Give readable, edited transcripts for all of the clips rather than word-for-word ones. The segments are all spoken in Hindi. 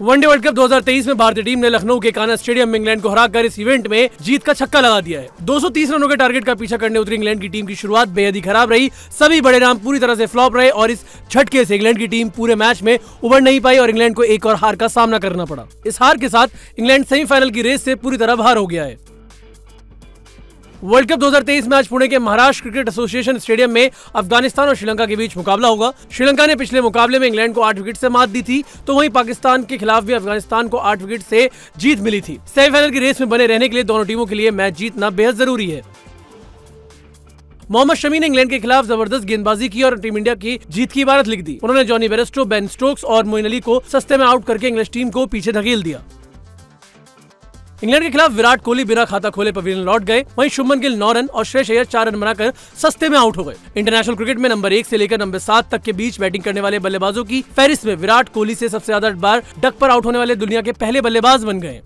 वनडे वर्ल्ड कप 2023 में भारतीय टीम ने लखनऊ के कान्हा स्टेडियम में इंग्लैंड को हराकर इस इवेंट में जीत का छक्का लगा दिया है। 230 रनों के टारगेट का पीछा करने उतरी इंग्लैंड की टीम की शुरुआत बेहद ही खराब रही। सभी बड़े नाम पूरी तरह से फ्लॉप रहे और इस झटके से इंग्लैंड की टीम पूरे मैच में उबर नहीं पाई और इंग्लैंड को एक और हार का सामना करना पड़ा। इस हार के साथ इंग्लैंड सेमीफाइनल की रेस से पूरी तरह बाहर हो गया है। वर्ल्ड कप 2023 में आज पुणे के महाराष्ट्र क्रिकेट एसोसिएशन स्टेडियम में अफगानिस्तान और श्रीलंका के बीच मुकाबला होगा। श्रीलंका ने पिछले मुकाबले में इंग्लैंड को 8 विकेट से मात दी थी, तो वहीं पाकिस्तान के खिलाफ भी अफगानिस्तान को 8 विकेट से जीत मिली थी। सेमीफाइनल की रेस में बने रहने के लिए दोनों टीमों के लिए मैच जीतना बेहद जरूरी है। मोहम्मद शमी ने इंग्लैंड के खिलाफ जबरदस्त गेंदबाजी की और टीम इंडिया की जीत की इबारत लिख दी। उन्होंने जॉनी बेयरस्टो, बेन स्टोक्स और मोइन अली को सस्ते में आउट करके इंग्लिश टीम को पीछे धकेल दिया। इंग्लैंड के खिलाफ विराट कोहली बिना खाता खोले पवेलियन लौट गए। वहीं शुभमन गिल 9 रन और श्रेयस अय्यर 4 रन बनाकर सस्ते में आउट हो गए। इंटरनेशनल क्रिकेट में नंबर 1 से लेकर नंबर 7 तक के बीच बैटिंग करने वाले बल्लेबाजों की फहरिस्त में विराट कोहली से सबसे ज्यादा बार डक पर आउट होने वाले दुनिया के पहले बल्लेबाज बन गए।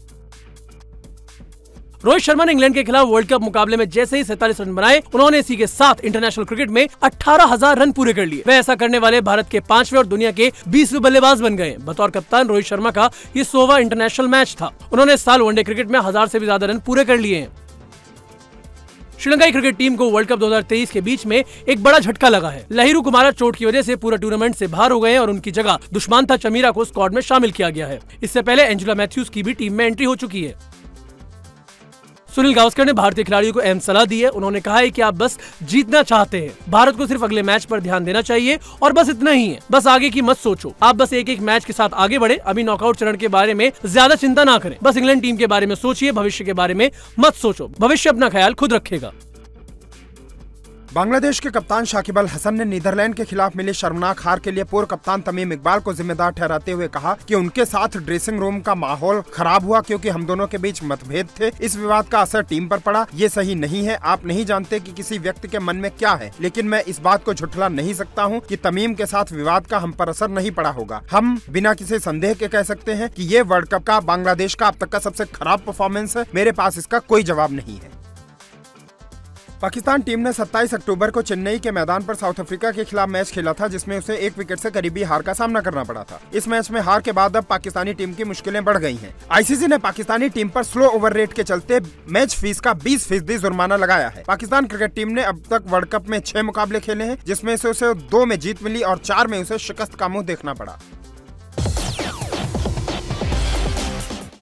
रोहित शर्मा ने इंग्लैंड के खिलाफ वर्ल्ड कप मुकाबले में जैसे ही 47 रन बनाए, उन्होंने इसी के साथ इंटरनेशनल क्रिकेट में 18,000 रन पूरे कर लिए। वे ऐसा करने वाले भारत के 5वें और दुनिया के 20वें बल्लेबाज बन गए। बतौर कप्तान रोहित शर्मा का ये 100वां इंटरनेशनल मैच था। उन्होंने इस साल वनडे क्रिकेट में 1000 से भी ज्यादा रन पूरे कर लिए हैं। श्रीलंकाई क्रिकेट टीम को वर्ल्ड कप 2023 के बीच में एक बड़ा झटका लगा है। लहिरू कुमारा चोट की वजह से पूरा टूर्नामेंट से बाहर हो गए हैं और उनकी जगह दुष्मांता चमीरा को स्क्वाड में शामिल किया गया है। इससे पहले एंजेला मैथ्यूज की भी टीम में एंट्री हो चुकी है। सुनील गावस्कर ने भारतीय खिलाड़ियों को अहम सलाह दी है। उन्होंने कहा है कि आप बस जीतना चाहते हैं, भारत को सिर्फ अगले मैच पर ध्यान देना चाहिए और बस इतना ही है। बस आगे की मत सोचो, आप बस एक एक मैच के साथ आगे बढ़े। अभी नॉकआउट चरण के बारे में ज्यादा चिंता ना करें, बस इंग्लैंड टीम के बारे में सोचिए, भविष्य के बारे में मत सोचो। भविष्य अपना ख्याल खुद रखेगा। बांग्लादेश के कप्तान शाकिब अल हसन ने नीदरलैंड के खिलाफ मिली शर्मनाक हार के लिए पूर्व कप्तान तमीम इकबाल को जिम्मेदार ठहराते हुए कहा कि उनके साथ ड्रेसिंग रूम का माहौल खराब हुआ क्योंकि हम दोनों के बीच मतभेद थे। इस विवाद का असर टीम पर पड़ा। ये सही नहीं है। आप नहीं जानते कि किसी व्यक्ति के मन में क्या है, लेकिन मैं इस बात को झुठला नहीं सकता हूँ कि तमीम के साथ विवाद का हम पर असर नहीं पड़ा होगा। हम बिना किसी संदेह के कह सकते हैं कि ये वर्ल्ड कप का बांग्लादेश का अब तक का सबसे खराब परफॉर्मेंस है। मेरे पास इसका कोई जवाब नहीं है। पाकिस्तान टीम ने 27 अक्टूबर को चेन्नई के मैदान पर साउथ अफ्रीका के खिलाफ मैच खेला था, जिसमें उसे 1 विकेट से करीबी हार का सामना करना पड़ा था। इस मैच में हार के बाद अब पाकिस्तानी टीम की मुश्किलें बढ़ गई हैं। आईसीसी ने पाकिस्तानी टीम पर स्लो ओवर रेट के चलते मैच फीस का 20% जुर्माना लगाया है। पाकिस्तान क्रिकेट टीम ने अब तक वर्ल्ड कप में 6 मुकाबले खेले हैं, जिसमें से उसे 2 में जीत मिली और 4 में उसे शिकस्त का मुंह देखना पड़ा।